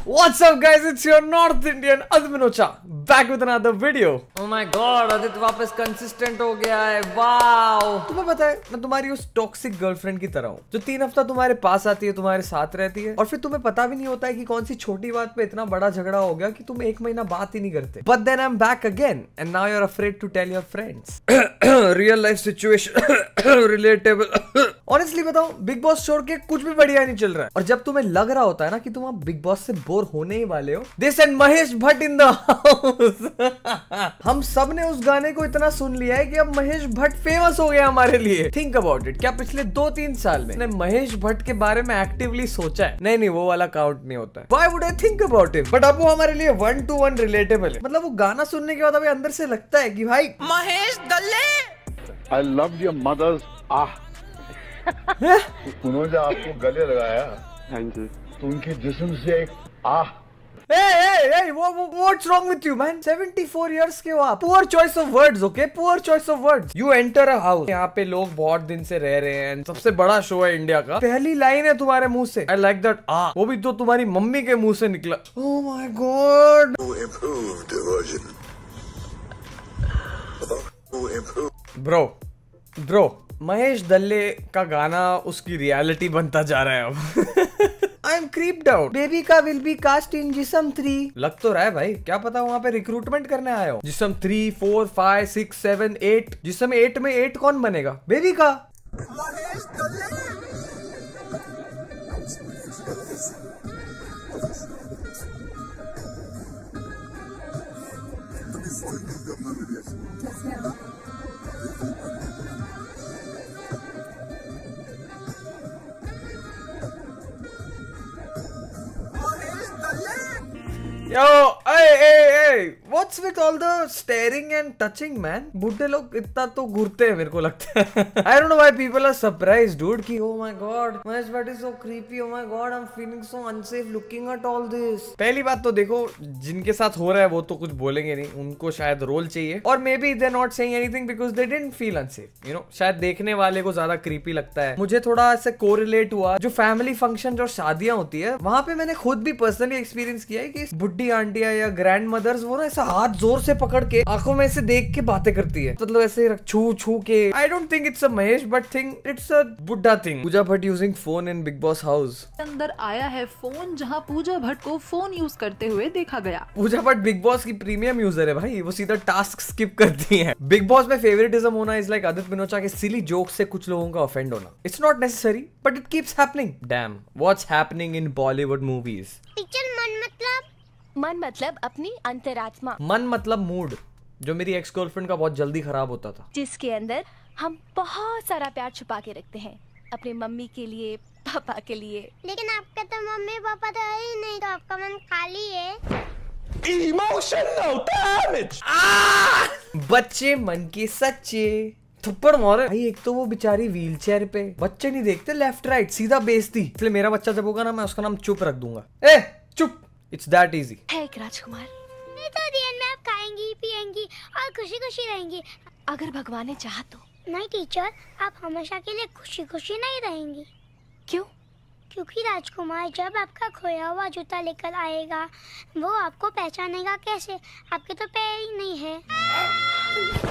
What's up guys, it's your North Indian Adminocha back with another video. Oh my god, Aditya वापस consistent हो गया है। Wow, तुम्हें पता है मैं तुम्हारी उस टॉक्सिक गर्लफ्रेंड की तरह हूँ जो 3 हफ्ता तुम्हारे पास आती है, तुम्हारे साथ रहती है और फिर तुम्हें पता भी नहीं होता है कि कौन सी छोटी बात पे इतना बड़ा झगड़ा हो गया कि तुम 1 महीना बात ही नहीं करते। But then I'm back again and now you're afraid to tell your friends. Real life situation relatable. Honestly बताओ, बिग बॉस छोड़ के कुछ भी बढ़िया नहीं चल रहा है और जब तुम्हें लग रहा होता है ना कि तुम अब बिग बॉस से बोर होने ही वाले हो, they send Mahesh Bhatt in the house. हम सब ने उस गाने को इतना सुन लिया है कि अब महेश भट्ट फेमस हो गया हमारे लिए। थिंक अबाउट इट, क्या पिछले 2-3 साल में महेश भट्ट के बारे में एक्टिवली सोचा है? नहीं, वो वाला काउंट नहीं होता है। Why would I think about him? But अब वो हमारे लिए 1 to 1 रिलेटेबल है। मतलब वो गाना सुनने के बाद अभी अंदर से लगता है कि भाई Mahesh दल्ले, I loved your mother's उन्होंने आपको गले लगाया। Thank you. तो उनके जिस्म से एक Hey, what's wrong with you, man? 74 years के हो आप। Poor choice of words, okay? Poor choice of words. You enter a house. यहाँ पे लोग बहुत दिन से रह रहे हैं, सबसे बड़ा शो है इंडिया का। पहली लाइन है तुम्हारे मुंह से, I like that वो भी तो तुम्हारी मम्मी के मुंह से निकला। Oh my God. Bro, Mahesh दल्ले का गाना उसकी रियलिटी बनता जा रहा है अब। I am creeped out. Baby का will be cast in जिस्म 3। लग तो रहा है भाई, क्या पता वहाँ पे रिक्रूटमेंट करने आए हो। जिस्म 3, 4, 5, 6, 7, 8। जिस्म 8 में 8 कौन बनेगा? बेबी का। Mahesh दल्ले। Yo, hey, what's with all the staring and touching, man? बुड्ढे लोग इतना तो घूरते हैं मेरे को लगता है। I don't know why people are surprised, dude, कि oh my god, Mahesh Bhatt is so creepy, oh my god, I'm feeling so unsafe looking at all this. पहली बात तो देखो, जिनके साथ हो रहा है वो तो कुछ बोलेंगे नहीं, उनको शायद रोल चाहिए और maybe they're not saying anything because they didn't feel unsafe, you know? शायद देखने वाले को ज्यादा क्रीपी लगता है। मुझे थोड़ा ऐसे कोरिलेट हुआ, जो फैमिली फंक्शन और शादियां होती है वहां पे मैंने खुद भी पर्सनली एक्सपीरियंस किया है कि बुड्ढी आंटियां या ग्रैंड मदर्स वो ना ऐसा हाथ जोर से पकड़ के आंखों में ऐसे देख के बातें करती है, मतलब ऐसे छू के। I don't think it's a Mahesh Bhatt thing, it's a बुड्ढा thing. Pooja Bhatt using phone in Bigg Boss house. अंदर आया है फोन जहां पूजा भट्ट को फोन यूज करते हुए देखा गया। पूजा भट्ट बिग बॉस की प्रीमियम यूजर है भाई, वो सीधा टास्क स्किप करती है। बिग बॉस में फेवरेटिज्म होना इज लाइक आदित्य मिनोचा के सिली जोक से कुछ लोगों का ऑफेंड होना। It's not necessary but it keeps happening. Damn, what's happening in Bollywood movies? मन मतलब अपनी अंतरात्मा। मन मतलब मूड, जो मेरी एक्स गर्लफ्रेंड का बहुत जल्दी खराब होता था, जिसके अंदर हम बहुत सारा प्यार छुपा के रखते हैं, अपने मम्मी के लिए, पापा के लिए। लेकिन आपका तो मम्मी पापा तो है ही नहीं, तो आपका मन खाली है। Emotional damage। बच्चे मन के सच्चे। थप्पड़ मारे भाई। एक तो वो बेचारी व्हील चेयर पे, बच्चे नहीं देखते लेफ्ट राइट, सीधा बेइज्जती। इसलिए मेरा बच्चा जब होगा ना, मैं उसका नाम चुप रख दूंगा। ए चुप, इट्स दैट इजी। है एक राजकुमार, तो दिन में आप खाएंगी पिएंगी और खुशी खुशी रहेंगी, अगर भगवान ने चाहा तो। नहीं टीचर, आप हमेशा के लिए खुशी खुशी नहीं रहेंगी। क्यों? क्योंकि राजकुमार जब आपका खोया हुआ जूता लेकर आएगा, वो आपको पहचानेगा कैसे? आपके तो पैर ही नहीं है।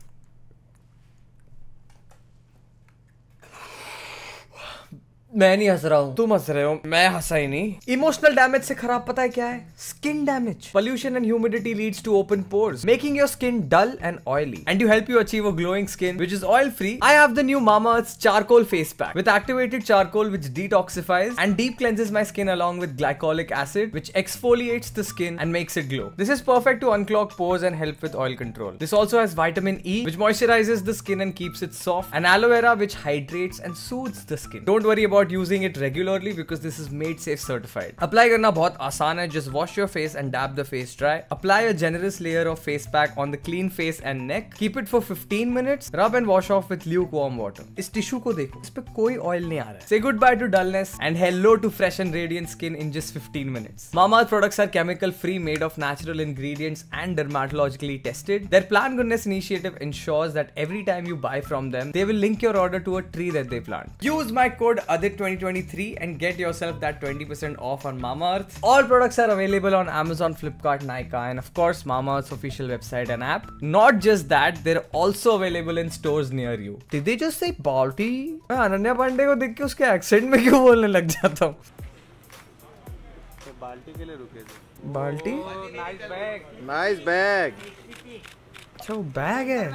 मैं नहीं हंस रहा हूँ, तुम हंस रहे हो, मैं हंसा ही नहीं। इमोशनल डैमेज से खराब पता है क्या है? Skin damage. Pollution and humidity leads to open pores, making your skin dull and oily. And to help you achieve a glowing skin, which is oil-free, I have the new Mamaearth's Charcoal Face Pack with activated charcoal, which detoxifies and deep cleanses my skin along with glycolic acid, which exfoliates the skin and makes it glow. This is perfect to unclog pores and help with oil control. This also has vitamin E, which moisturizes the skin and keeps it soft, and aloe vera, which hydrates and soothes the skin. Don't worry about using it regularly because this is made safe certified. Apply करना बहुत आसान है, just wash your face and dab the face dry. Apply a generous layer of face pack on the clean face and neck. Keep it for 15 minutes. Rub and wash off with lukewarm water. इस tissue को देखो, इस पे कोई oil नहीं आ रहा है। Say goodbye to dullness and hello to fresh and radiant skin in just 15 minutes. Mamaearth products are chemical free, made of natural ingredients and dermatologically tested. Their Plant Goodness initiative ensures that every time you buy from them, they will link your order to a tree that they plant. Use my code Adit 2023 and get yourself that 20% off on Mamaearth. All products are available on Amazon, Flipkart, Nykaa, and of course Mamaearth's official website and app. Not just that, they're also available in stores near you. Did they just say Balti? मैं अनन्या पांडे को देख के उसके accent में क्यों बोलने लग जाता हूँ? बाल्टी के लिए रुके थे। बाल्टी? Nice bag. Nice bag. अच्छा वो बैग है।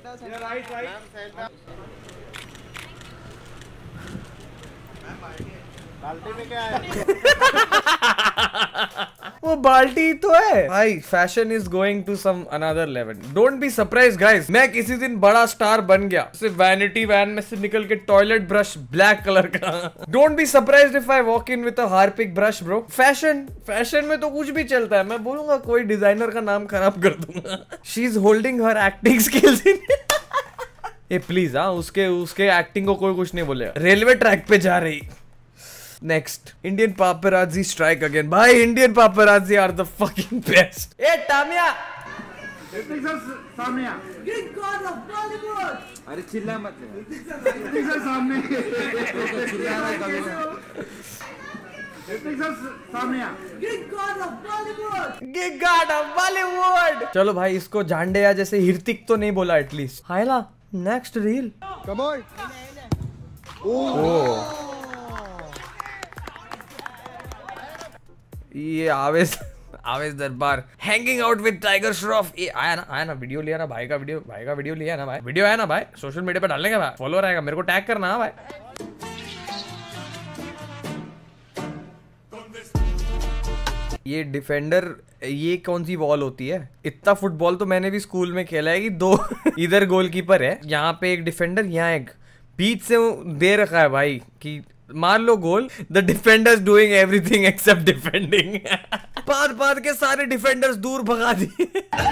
बाल्टी में क्या है? वो बाल्टी तो है भाई। Fashion is going to some another level. Don't be surprise guys, मैं किसी दिन बड़ा स्टार बन गया, सिर्फ वैनिटी वैन में से निकल के टॉयलेट ब्रश ब्लैक कलर का। Don't be surprised if I walk in with a Harpic brush bro. Fashion में तो कुछ भी चलता है। मैं बोलूंगा कोई डिजाइनर का नाम खराब कर दूंगा। She is holding her acting skills in ये प्लीज। हाँ उसके एक्टिंग को कोई कुछ नहीं बोलेगा। रेलवे ट्रैक पे जा रही। Next, Indian paparazzi strike again. Bhai, Indian paparazzi are the fucking best. Hey, Tamia! Samia! Good God of Bollywood! अरे चिल्ला मत। सामने। चिल्ला रहा है कभी। Good God of Bollywood! Good God of Bollywood! चलो भाई, इसको झांडेया जैसे हिर्तिक तो नहीं बोला एटलीस्ट। हायला, next reel. Come on. Oh. ये Awez Darbar hanging out with Tiger Shroff. ये आया ना वीडियो लिया ना भाई का वीडियो लिया ना भाई। वीडियो आया ना भाई, सोशल मीडिया पे डालने का भाई। फॉलोअर आएगा, मेरे को टैग करना है भाई। ये डिफेंडर, ये कौन सी बॉल होती है? इतना फुटबॉल तो मैंने भी स्कूल में खेला है कि दो इधर गोलकीपर है, यहाँ पे एक डिफेंडर, यहाँ एक, बीच से दे रखा है भाई कि मार लो goal. The defenders doing everything except defending. पाद के सारे डिफेंडर्स दूर भगा दिए।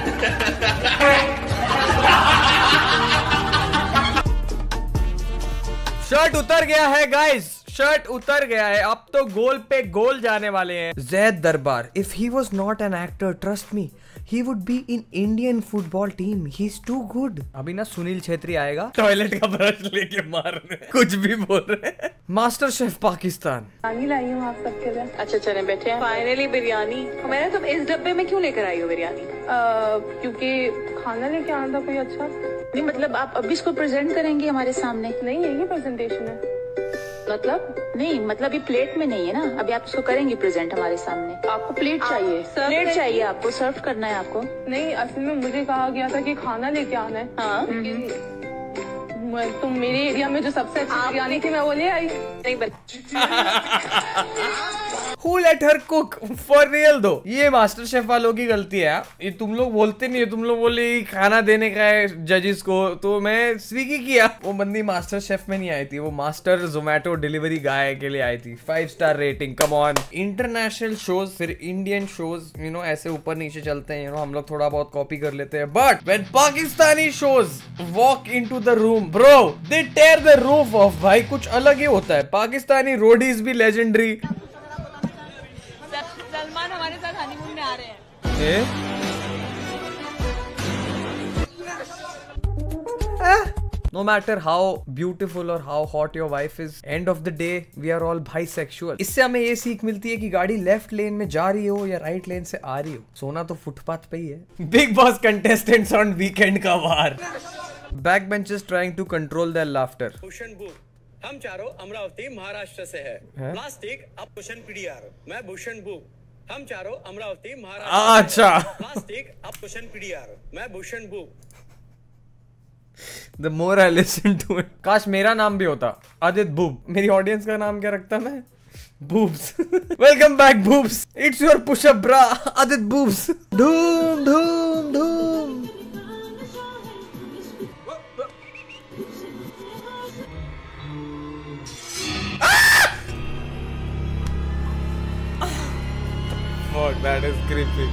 शर्ट उतर गया है गाइस, शर्ट उतर गया है। अब तो गोल पे गोल जाने वाले हैं। Zaid Darbar, if he was not an actor, trust me, he would be in Indian football team. He's too good. अभी ना सुनील छेत्री आएगा टॉयलेट का ब्रश लेके मारने। कुछ भी बोल रहे हैं। MasterChef Pakistan. बिरयानी लाई हूँ आप सबके लिए। अच्छा चले बैठे हैं। फाइनली बिरयानी। मैंने तुम इस डब्बे में क्यों लेकर आई हो बिरयानी? क्योंकि खाना लेके आना था कोई अच्छा। नहीं मतलब आप अभी इसको प्रेजेंट करेंगे हमारे सामने? नहीं यही प्रेजेंटेशन है। मतलब नहीं, मतलब ये प्लेट में नहीं है ना, अभी आप इसको करेंगे प्रेजेंट हमारे सामने। आपको प्लेट चाहिए? प्लेट चाहिए आपको, सर्व करना है आपको? नहीं, असल में मुझे कहा गया था कि खाना लेके आना है। हाँ तो मेरे एरिया में जो सबसे अच्छी बिरयानी थी मैं वो ले आई। नहीं Who let her cook? For real दो। ये मास्टर शेफ वालों की गलती है। ये तुम लोग बोलते नहीं है, तुम लोग बोले खाना देने का है जजेस को, तो मैं स्विगी किया। वो बंदी मास्टर शेफ में नहीं आई थी, वो मास्टर जोमेटो डिलीवरी गाय के लिए आई थी। 5 star rating, come on. International shows फिर इंडियन शोज यू नो ऐसे ऊपर नीचे चलते हैं, यू नो हम लोग थोड़ा बहुत कॉपी कर लेते हैं, but when Pakistani shows walk into the room bro, they tear the roof off. भाई कुछ अलग ही होता है। पाकिस्तानी रोडीज भी लेजेंडरी। सलमान हमारे साथ हनीमून में आ रहे हैं। No matter how beautiful or how hot your wife is, end of the day we are all bisexual. इससे हमें ये सीख मिलती है कि गाड़ी लेफ्ट लेन में जा रही हो या राइट लेन से आ रही हो, सोना तो फुटपाथ पे ही है। Bigg Boss contestants on weekend का वार। Back benchers trying to control their laughter. Bhushan बुक, हम चारों अमरावती महाराष्ट्र से है। प्लास्टिक अब भूषण पीडीआर, मैं भूषण बुक, हम चारों अमरावती महाराष्ट्र। अच्छा प्लास्टिक अब भूषण पीडीआर, मैं भूषण बुक। The more I listen to it, काश मेरा नाम भी होता आदित बूब। मेरी ऑडियंस का नाम क्या रखता मैं? Boobs. Welcome back boobs, it's your push up bra Aadit boobs. धूम धूम धूम। Fuck, that is creepy.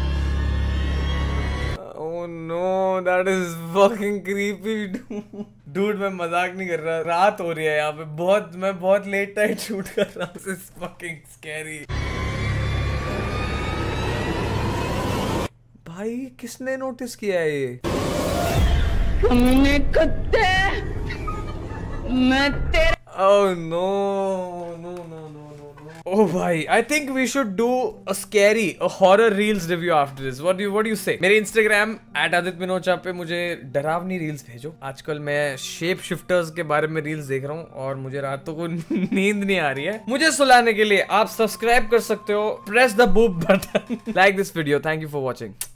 Oh no, that is fucking creepy. Dude, मैं मजाक नहीं कर रहा। रात हो रही है यहाँ पे, मैं बहुत लेट नाइट शूट कर रहा हूँ। This is fucking scary. भाई किसने नोटिस किया है ये? कुत्ते, मैं तेरे Oh no, no, no, no, no, no. Oh भाई, I think we should do a horror reels review after this. What do you say? मेरे Instagram @AditMinocha पे मुझे डरावनी रील्स भेजो। आजकल मैं शेप शिफ्टर्स के बारे में रील्स देख रहा हूँ और मुझे रातों को नींद नहीं आ रही है। मुझे सुलाने के लिए आप सब्सक्राइब कर सकते हो। Press the boob button. Like this video. Thank you for watching.